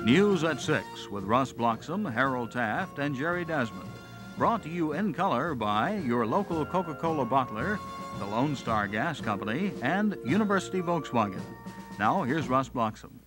News at 6 with Russ Bloxham, Harold Taft, and Jerry Desmond. Brought to you in color by your local Coca-Cola bottler, the Lone Star Gas Company, and University Volkswagen. Now, here's Russ Bloxham.